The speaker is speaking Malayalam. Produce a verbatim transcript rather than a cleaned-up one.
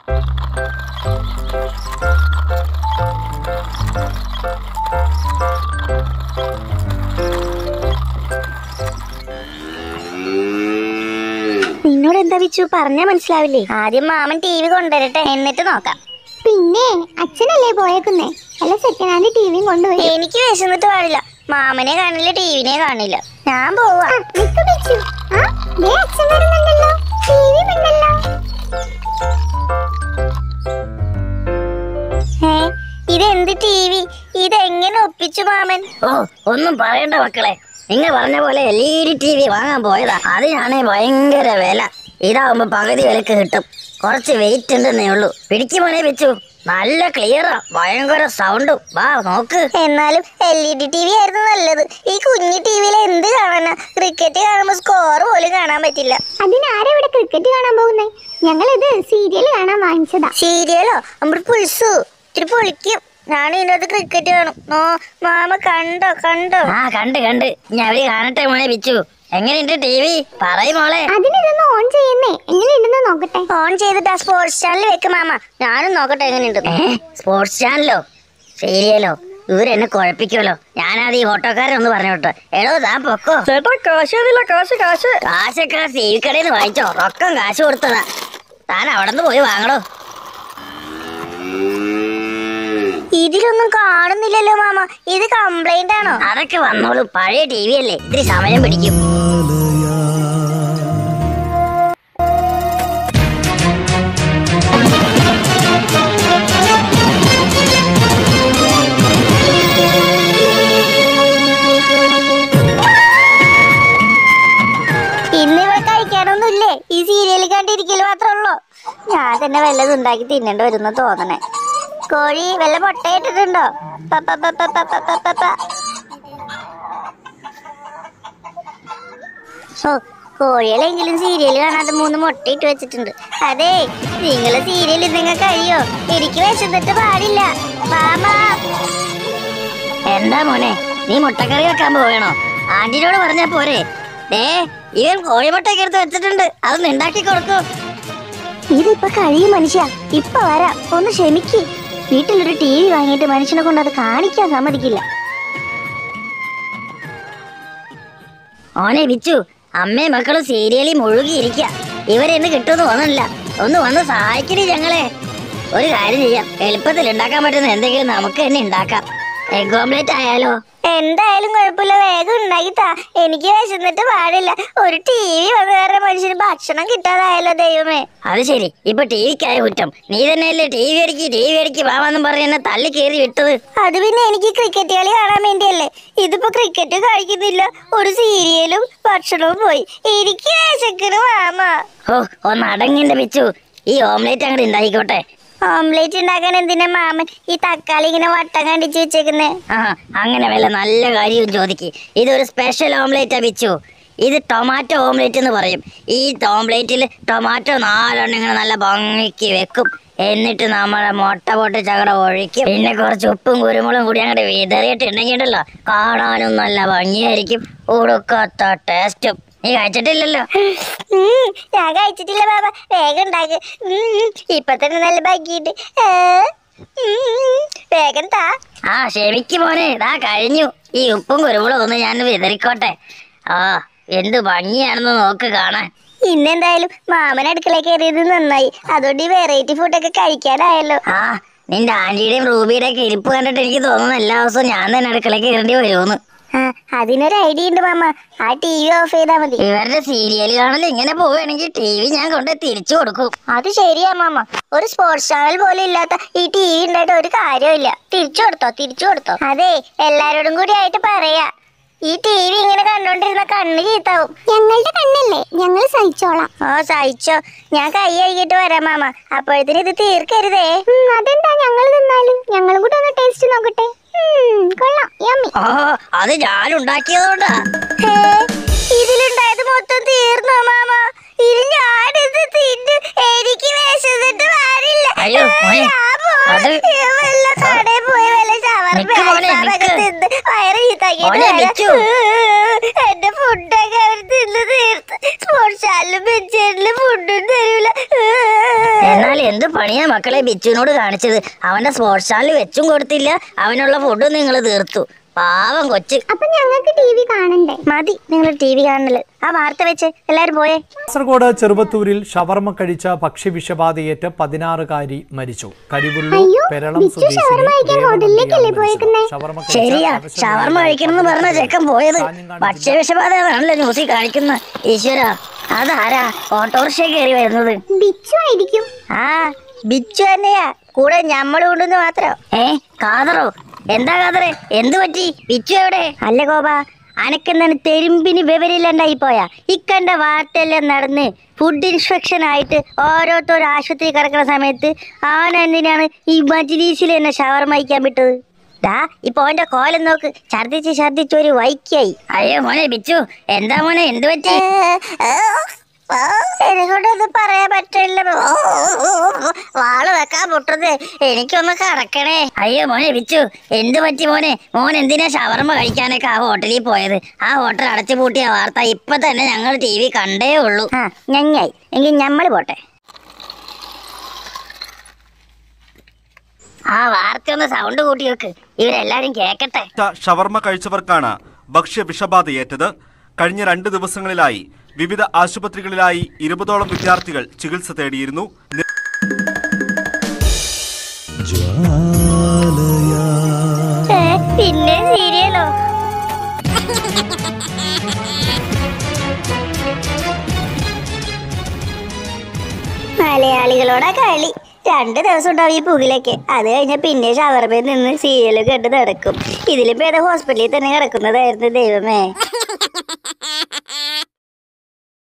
നിന്നോട് എന്താ വിച്ചു പറഞ്ഞാ മനസ്സിലാവില്ലേ? ആദ്യം മാമൻ ടി വി കൊണ്ടുവരട്ടെ, എന്നിട്ട് നോക്കാം. പിന്നെ അച്ഛനല്ലേ പോയേക്കുന്നേ? അല്ല സെക്കൻഡ് ഹാൻഡ് ടിവിയും കൊണ്ടുപോയി. എനിക്ക് വിശന്നിട്ട് പാടില്ല. മാമനെ കാണില്ല, ടിവിനെ കാണില്ല. ഞാൻ പോവാ. ഏ ഇതെന്ത് ടി വി? ഇതെങ്ങനെ ഒപ്പിച്ചു മാമൻ? ഓ ഒന്നും പറയണ്ട മക്കളെ, നിങ്ങൾ പറഞ്ഞ പോലെ L E D T V വാങ്ങാൻ പോയതാ. അതിനാണേ ഭയങ്കര വില. ഇതാവുമ്പോ പകുതി വിലക്ക് കിട്ടും. കുറച്ച് വെയിറ്റ് ഉണ്ടെന്നേ ഉള്ളൂ. പിടിക്കുമോനെ വെച്ചു. നല്ല ക്ലിയറാ, ഭയങ്കര സൗണ്ടും. വാ നോക്ക്. എന്നാലും L E D T V ആയിരുന്നു നല്ലത്. ഈ കുഞ്ഞു ടിവിയിൽ എന്ത് കാണാനാ? ക്രിക്കറ്റ് കാണുമ്പോ സ്കോർ പോലും കാണാൻ പറ്റില്ല. അതിനാരാ ഇവിടെ ക്രിക്കറ്റ് കാണാൻ പോകുന്നേ? ഞങ്ങൾ ഇത് സീരിയൽ കാണാൻ വാങ്ങിച്ചതാ. സീരിയലോ? നമ്മൾ പുൽസു ഇത്തിരി പൊളിക്കും. ഞാൻ ഇതിനകത്ത് ക്രിക്കറ്റ് കാണും. നോ മാമ കണ്ടോ കണ്ടോ? ആ കണ്ട് കണ്ട്. ഞാൻ അവര് കാണട്ടെ മോനെ വിച്ചു. എങ്ങനെയുണ്ട് ടി വി? പറയും മോളെ. അതിനിതൊന്ന് ഓൺ ചെയ്യുന്നേ, എങ്ങനെയുണ്ടെന്ന് നോക്കട്ടെ. ഓൺ ചെയ്തിട്ട് ആ സ്പോർട്സ് ചാനൽ വെക്ക് മാമ. ഞാനും നോക്കട്ടെ എങ്ങനെയുണ്ട്. സ്പോർട്സ് ചാനലോ സീരിയലോ? ഇവരെന്നെ കുഴപ്പിക്കുമല്ലോ. ഞാനത് ഈ ഓട്ടോക്കാരൊന്ന് പറഞ്ഞോട്ടെ. എടോ താൻ പൊക്കോ. ചേട്ടാ കാശ് കാശ് കാശ് കാശൊക്കെ സീൽ കടയിൽ നിന്ന് വാങ്ങിച്ചോ? റൊക്കം കാശ് കൊടുത്തതാ. താൻ അവിടെ നിന്ന് പോയി വാങ്ങണോ. ഇതിലൊന്നും കാണുന്നില്ലല്ലോ മാമ. ഇത് കംപ്ലൈന്റ് ആണോ? അതൊക്കെ വന്നോളൂ, പഴയ ടി വി അല്ലേ, ഇത്തിരി സമയം പിടിക്കും. ഇന്നിവിടെ കഴിക്കാനൊന്നുമില്ലേ? ഈ സീരിയൽ കണ്ടിരിക്കല് മാത്രമേ. ഞാൻ തന്നെ വല്ലതും ഉണ്ടാക്കി തിന്നേണ്ടി വരുന്ന തോന്നണേ. കോഴി വല്ല മുട്ടയിട്ടിട്ടുണ്ടോ? ഓ കോഴികളെങ്കിലും സീരിയൽ കാണാതെ മൂന്ന് മുട്ടയിട്ട് വെച്ചിട്ടുണ്ട്. അതെ നിങ്ങളെ സീരിയൽ നിങ്ങൾ കഴിയോ? എനിക്ക് വിശന്നിട്ട് പാടില്ല. എന്താ മോനെ, നീ മുട്ടക്കറി വെക്കാൻ പോവേണോ? ആന്റിനോട് പറഞ്ഞാ പോരെ? ദേ ഇവൻ കോഴിമുട്ടയൊക്കെ എടുത്ത് വെച്ചിട്ടുണ്ട്, അതൊന്ന് ഉണ്ടാക്കി കൊടുക്കൂ. ഇതിപ്പോ കഴിയും മനുഷ്യ. ഇപ്പൊ വരാം, ഒന്ന് ക്ഷമിക്ക്. വീട്ടിലൊരു ടി വി വാങ്ങിയിട്ട് മനുഷ്യനെ കൊണ്ട് അത് കാണിക്കാൻ സമ്മതിക്കില്ല. ഓനെ വിച്ചു, അമ്മയും മക്കളും സീരിയലിൽ മുഴുകിയിരിക്കുക. ഇവരെന്ന് കിട്ടുമെന്ന് തോന്നുന്നില്ല. ഒന്ന് വന്ന് സഹായിക്കണേ ഞങ്ങളെ. ഒരു കാര്യം ചെയ്യാം, എളുപ്പത്തിൽ ഉണ്ടാക്കാൻ പറ്റുന്ന എന്തെങ്കിലും നമുക്ക് തന്നെ ഉണ്ടാക്കാം. എഗ് ഓംലെറ്റ് ആയാലോ? എന്തായാലും കുഴപ്പമില്ല, വേഗം ഉണ്ടാക്കിത്താ. എനിക്ക് വിശന്നിട്ട് പാടില്ല. ഒരു ടി വി വന്ന് വേറെ മനുഷ്യന് ഭക്ഷണം കിട്ടാതായല്ലോ ദൈവമേ. അത് ശരി, ഇപ്പൊ ടി വിക്കായ കുറ്റം. നീ തന്നെയല്ലേ ടി വി അടിക്ക് ടി വി അടിക്ക് വാവാന്നും പറഞ്ഞ് എന്നെ തള്ളി കയറി വിട്ടത്. അത് പിന്നെ എനിക്ക് ക്രിക്കറ്റ് കളി കാണാൻ വേണ്ടിയല്ലേ. ഇതിപ്പോ ക്രിക്കറ്റ് കളിക്കുന്നില്ല, ഒരു സീരിയലും ഭക്ഷണവും പോയി. എനിക്ക് വിശക്കണു മാമ. ഓ ഒന്ന് അടങ്ങിന്റെ പിച്ചു. ഈ ഓംലെറ്റ് അങ്ങോട്ട് ഉണ്ടായിക്കോട്ടെ. ഓംലെറ്റ് ഉണ്ടാക്കാൻ എന്തിനാ മാമൻ ഈ തക്കാളി ഇങ്ങനെ വട്ടം കണ്ടിച്ച് വെച്ചേക്കുന്നേ? ആ അങ്ങനെ വല്ല നല്ല കാര്യവും ചോദിക്ക്. ഇതൊരു സ്പെഷ്യൽ ഓംലെറ്റാ പിച്ചു. ഇത് ടൊമാറ്റോ ഓംലെറ്റ് എന്ന് പറയും. ഈ ഓംലെറ്റിൽ ടൊമാറ്റോ നാലെണ്ണം ഇങ്ങനെ നല്ല ഭംഗിക്ക് വെക്കും. എന്നിട്ട് നമ്മളെ മുട്ട പൊട്ടി ചകട ഒഴിക്കും. പിന്നെ കുറച്ച് ഉപ്പും കുരുമുളകും കൂടി അങ്ങോട്ട് വിതറിയിട്ടുണ്ടെങ്കിണ്ടല്ലോ കാണാനും നല്ല ഭംഗിയായിരിക്കും. ഉടുക്കാത്ത ടേസ്റ്റും. നീ കഴിച്ചിട്ടില്ലല്ലോ? ഞാൻ കഴിച്ചിട്ടില്ല ബാബ. വേഗം ഉണ്ടാക്ക്. ഇപ്പൊ തന്നെ നല്ല ഭംഗിയുണ്ട്. വേഗം താ. ആ ക്ഷമിക്ക് മോനെ, ഇതാ കഴിഞ്ഞു. ഈ ഉപ്പും കുരുമുളകും ഒന്ന് ഞാൻ വിതറിക്കോട്ടെ. ആ എന്ത് ഭംഗിയാണെന്ന് നോക്ക് കാണാൻ. ഇന്നെന്തായാലും മാമൻ അടുക്കള കയറിയത് നന്നായി. അതുകൊണ്ട് ഈ വെറൈറ്റി ഫുഡൊക്കെ കഴിക്കാനായല്ലോ. ആ നിന്റെ ആന്റിയുടെയും റൂബിയുടെ ഒക്കെ ഇരിപ്പ് കണ്ടിട്ട് എനിക്ക് തോന്നുന്നു എല്ലാ ദിവസവും ഞാൻ തന്നെ അടുക്കള കയറേണ്ടി വരുമെന്ന്. അതിനൊരു ഐഡിയ ഉണ്ട് മാമ. ആ ടി വി ഓഫ് ചെയ്താ മതി. ഇവരുടെ സീരിയൽ കാണൽ ഇങ്ങനെ പോവുകയാണെങ്കിൽ ടി വി ഞാൻ കൊണ്ട് തിരിച്ചു കൊടുക്കും. അത് ശരിയാ മാമ. ഒരു സ്പോർട്സ് ചാനൽ പോലും ഇല്ലാത്ത ഈ ടി വി ഉണ്ടായിട്ട് ഒരു കാര്യമില്ല. തിരിച്ചു കൊടുത്തോ തിരിച്ചു കൊടുത്തോ. അതെ എല്ലാരോടും കൂടി ആയിട്ട് പറയാ, ഈ ടി വി ഇങ്ങനെ കണ്ടോണ്ടിരുന്ന കണ്ണ് ചീത്താവും. ഞങ്ങളുടെ കണ്ണല്ലേ, ഞങ്ങൾ സഹിച്ചോളാം. ഓ സഹിച്ചോ. ഞാൻ കൈ കഴുകിട്ട് വരാം മാമ. അപ്പോഴത്തേന് ഇത് തീർക്കരുതേ. അതെന്താ, ഞങ്ങൾ നിന്നാലും ഞങ്ങളും കൂടെ ഒന്ന് ടേസ്റ്റ് നോക്കട്ടെ. കൊള്ളാം, യമ്മി. ഓ അത് ഞാൻ ഉണ്ടാക്കിയതുകൊണ്ടാ. ഇതിലുണ്ടായത് മൊത്തം തീർന്നോ മാമ? ഇനി ഞാനിത് തിന്നു. എനിക്ക് വിശന്നിട്ട് പാടില്ല. അയ്യോ അത് കടയിൽ പോയി വല്ല ഷവർമ്മ തിന്ന് വയറ് മോനെ ബിച്ചു. എന്റെ ഫുഡൊക്കെ അവർ തിന്ന് തീർത്ത് സ്പോർട്സ് ചാനലും ബെഞ്ചേരിലും ഫുഡും തരൂല. എന്നാൽ എന്ത് പണിയാ മക്കളെ ബിച്ചുവിനോട് കാണിച്ചത്? അവന്റെ സ്പോർട്സ് ചാനൽ വെച്ചും കൊടുത്തില്ല, അവനുള്ള ഫുഡും നിങ്ങൾ തീർത്തു. പാവം കൊച്ച്. അപ്പൊ ഞങ്ങൾക്ക് ടി വി കാണണ്ടേ? മതി നിങ്ങൾ ടി വി കാണല്. ആ വാർത്ത വെച്ച് എല്ലാരും പോയേ. കാസർഗോഡ് ചെറുവത്തൂരിൽ ഷവർമ കഴിച്ച ഭക്ഷ്യവിഷബാധയേറ്റ് പതിനാറുകാരി മരിച്ചു. കരിവുള്ളു പെരളം ശരിയാ, ഷവർമ കഴിക്കണമെന്ന് പറഞ്ഞ ചെക്കൻ പോയത് ഭക്ഷ്യവിഷബാധയാണല്ലോ ന്യൂസിൽ കാണിക്കുന്നത്. ഈശ്വര, അതാരാ ഓട്ടോറിക്ഷ കയറി വരുന്നത്? ബിച്ചു ആയിരിക്കും. ആ ബിച്ചു തന്നെയാ, കൂടെ ഞമ്മള് കൊണ്ടുവന്ന് മാത്രം. ഏ കാതറോ? എന്താ കാതറേ, എന്തു പറ്റി? ബിച്ചു എവിടെ? അല്ല ഗോപ, അനക്കെന്താണ് തെരുമ്പിന് വിവരമില്ലാണ്ടായി പോയാ? ഇക്കണ്ട വാർത്തയെല്ലാം നടന്ന് ഫുഡ് ഇൻസ്പെക്ഷൻ ആയിട്ട് ഓരോരുത്തരും ആശുപത്രി കിടക്കുന്ന സമയത്ത് ആന എന്തിനാണ് ഈ മജ്‌ലിസിൽ എന്നെ ഷവർമ കഴിക്കാൻ വിട്ടത്? ദാ ഇപ്പൊ അവന്റെ കോലം നോക്ക്, ഛർദിച്ച് ഛർദിച്ച് ഒരു വൈക്കായി. അയ്യോ മോനെ ബിച്ചു, എന്താ മോനെ, എന്തു പറ്റി? എനിക്കൊണ്ടൊന്നും പറയാൻ പറ്റില്ല. വാള് വെക്കാൻ പൊട്ടത്, എനിക്കൊന്ന് കറക്കണേ. അയ്യോ മോനെ ബിച്ചു, എന്തു പറ്റി മോനെ? മോൻ എന്തിനാ ഷവർമ കഴിക്കാനൊക്കെ ആ ഹോട്ടലിൽ പോയത്? ആ ഹോട്ടൽ അടച്ചു പൂട്ടിയ വാർത്ത ഇപ്പൊ തന്നെ ഞങ്ങൾ ടി വി കണ്ടേ ഉള്ളൂ. ആ ഞങ്ങായി, എങ്കിൽ ഞമ്മള് പോട്ടെ. ആ വാർത്ത ഒന്ന് സൗണ്ട് കൂട്ടി വെക്ക്, ഇവരെല്ലാരും കേക്കട്ടെ. ഷവർമ കഴിച്ചവർക്കാണ് ഭക്ഷ്യ വിഷബാധയേറ്റത്. കഴിഞ്ഞ രണ്ട് ദിവസങ്ങളിലായി വിവിധ ആശുപത്രികളിലായി ഇരുപതോളം വിദ്യാർത്ഥികൾ ചികിത്സ തേടിയിരുന്നു. പിന്നെ സീരിയലോ? മലയാളികളോടാ കളി. രണ്ട് ദിവസം ഉണ്ടാവും ഈ പുകിലൊക്കെ. അത് കഴിഞ്ഞാൽ പിന്നെ ഷവർമയിൽ നിന്ന് സീരിയൽ കണ്ട് നടക്കും. ഇതിലിപ്പോ ഏതാ ഹോസ്പിറ്റലിൽ തന്നെ കിടക്കുന്നതായിരുന്നു. ദൈവമേ.